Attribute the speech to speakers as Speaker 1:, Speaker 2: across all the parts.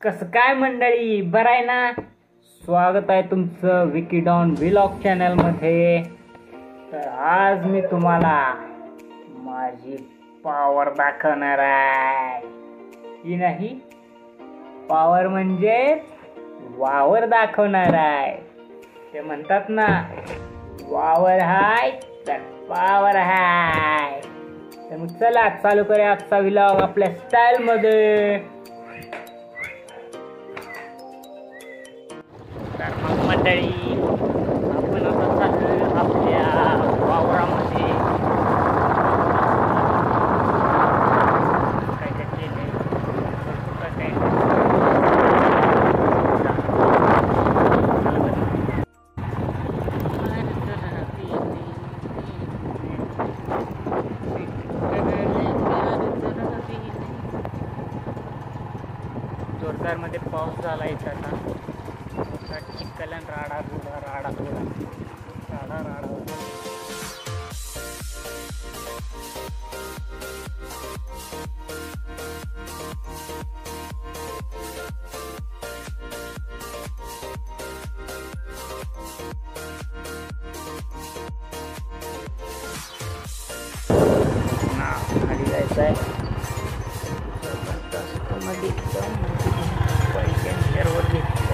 Speaker 1: कसं काय मंडळी, बरं आहे ना? स्वागत आहे तुमचं विकीडॉन व्लॉग चॅनल मध्ये. तर आज मी तुम्हाला माझी पॉवर दाखवणार आहे. ही नाही, पॉवर म्हणजे वावर दाखवणार आहे. ते म्हणतात ना, वावर हाय तर पॉवर हाय. तर मग चला चालू करूया आजचा व्लॉग आपल्या स्टाईल मध्ये. तर मग मंडळी, आपण आता चाललोय आपल्या वावरामध्ये. काय काय केलंय, काय काय जोरदार मध्ये पाऊस झाला इथं आता. चिखल आणि राडा थोडा राडा खाली जायचं आहे. मध्ये पैशांवर घेतली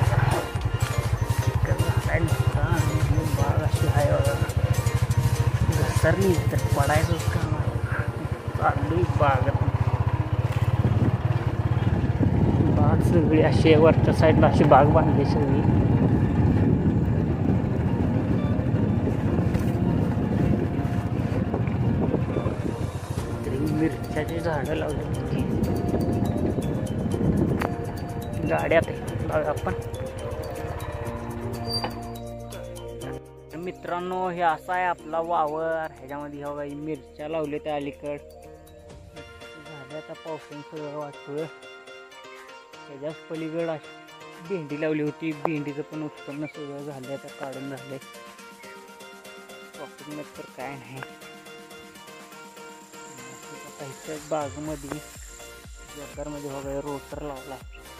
Speaker 1: बाग अशी आहे बघा. घसरली तर पडायचंच काम आहे. चालली बागत. बाग सगळी अशी वरच्या साईडला अशी बाग बांधली सगळी. मिरच्याची झाडं लावली. गाड्यात लावूया आपण. मित्रांनो, हे असा आहे आपला वावर. ह्याच्यामध्ये ह्या काही मिरच्या लावल्या त्या अलीकड झाल्या. आता पावसाने सगळं वाटतोय. त्याच्याच पलीकड भेंडी लावली होती. भेंडीचं पण उत्पन्न सगळं झालं, आता काढून झालंय. प्रॉफिट तर काय नाही. आता इथं बागमध्ये जोरदारमध्ये वगैरे रोटर लावला.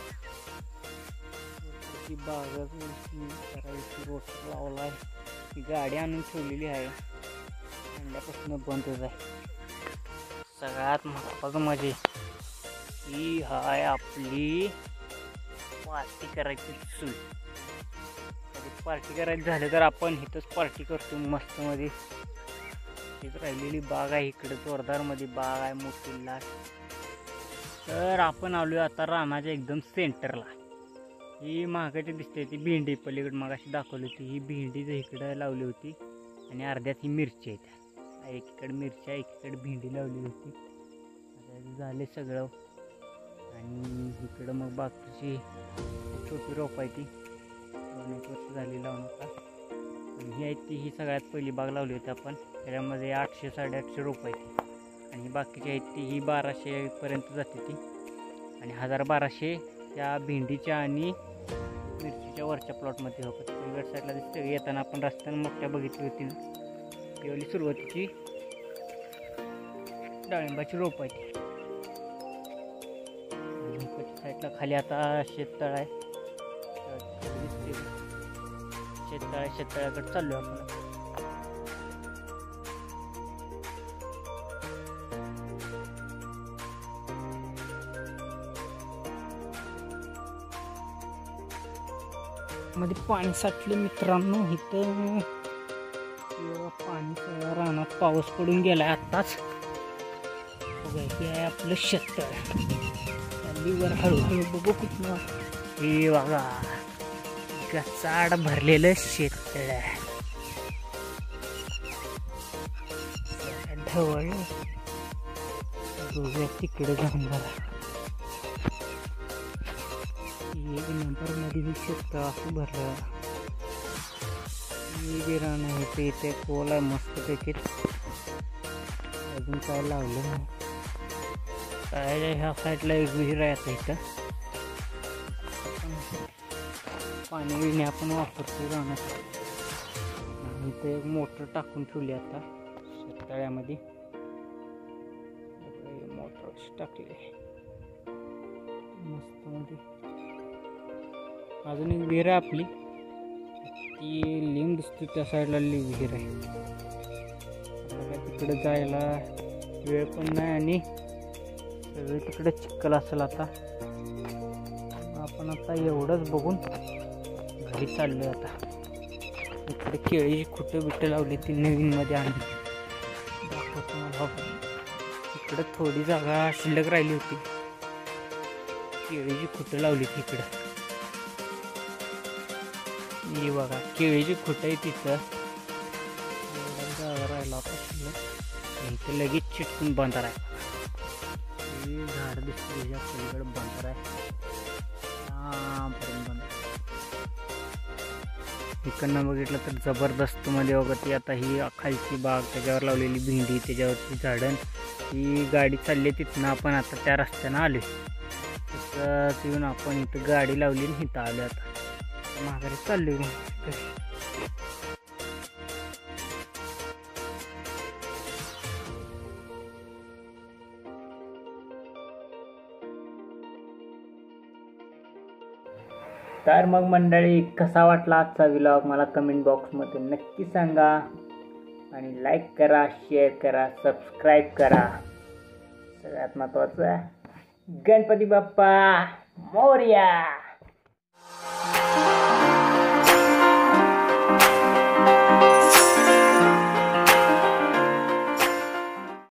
Speaker 1: बाग करायची रोटर लावलाय. ती गाडी आणून ठेवलेली आहे. अंड्यापासून बंदच आहे. सगळ्यात महत्वाचं म्हणजे ही हाय आपली पार्टी करायची चूल. कधी पार्टी करायची झालं तर आपण इथंच पार्टी करतो मस्त मध्ये. तिथं राहिलेली बाग आहे. इकडे जोरदार मध्ये बाग आहे मोठी लाट. तर आपण आलोय आता रानाच्या एकदम सेंटरला. ही महागाची दिसते ती भेंडी पलीकडे मग अशी दाखवली होती. ही भेंडी इकडं लावली होती आणि अर्ध्यात ही मिरची आहेत. एकीकडे मिरच्या एकीकडे भेंडी लावली होती. आता झाले सगळं. आणि इकडं मग बाकीची छोटी रोप आहे ती 2-1 वर्ष झाली लावून आता. आणि ही आहे ती ही सगळ्यात पहिली बाग लावली होती आपण. त्याच्यामध्ये 800-850 रोप आहे ती. आणि बाकीची आहेत ती ही 1200 पर्यंत जाते ती. आणि 1000-1200 त्या भेंडीच्या आणि मिरचीच्या वरच्या प्लॉटमध्ये होतं. पलीकड साईडला दिसते. येताना आपण रस्त्याने मोठ्या बघितली होती. तेवढी सुरुवातीची डाळिंबाची रोप आहे ती. साईडला खाली आता शेततळ आहे. शेततळ्याकडे चाललो आपण. मध्ये पाणी साठले मित्रांनो. इथं पाणी सगळं रानात पाऊस पडून गेलाय आत्ताच. हे आहे आपलं शेततळ. वर हळूहळू बघू कुठं. हे बघा गचाड भरलेलं शेततळ आहे. ढवळ बघूया तिकडे जाऊन बघा. एक नंबर मध्ये शेततळ असं भरलं. रान आहे ते इथे कोल आहे मस्त पैकी. अजून काय लावलं नाही. काय ह्या साईडला एक विहीर आहे आता. इथं पाणी विणे आपण वापरतो रानात. इथं एक मोटर टाकून ठेवली आता शेततळ्यामध्ये. मोटर टाकले मस्त मध्ये. अजून एक विहीर आहे आपली, ती लिंब दिसते त्या साईडला विहीर आहे. तिकडे जायला वेळ पण नाही आणि सगळे तिकडे चिखल असेल. आता आपण आता एवढंच बघून घरी चाललोय. आता इकडे केळीची खुटं बिटं लावली ती नवीनमध्ये आणली दाखवतो मला. इकडं थोडी जागा शिल्लक राहिली होती, केळीची खुटं लावली तिकडं. ही बघा केळीची खुटं आहे तिथं. जागा राहिला होता शिल्लक, इथं लगेच चिटकून बंधार आहे. झाड दिसते त्याच्या पलीकडे बंधार आहे. इकडनं बघितलं तर जबरदस्त मध्ये वगैरे. आता ही खालची बाग, त्याच्यावर लावलेली भेंडी, त्याच्यावरची झाडं, ही गाडी चालली तिथनं आपण आता त्या रस्त्यानं आलो. तसंच येऊन आपण इथं गाडी लावली आणि इथं आलो. आता माघारी चाललो. तर मग मंडळी, कसा वाटला आजचा व्लॉग मला कमेंट बॉक्समध्ये नक्की सांगा. आणि लाईक करा, शेअर करा, सबस्क्राईब करा. सगळ्यात महत्त्वाचं, गणपती बाप्पा मोरया.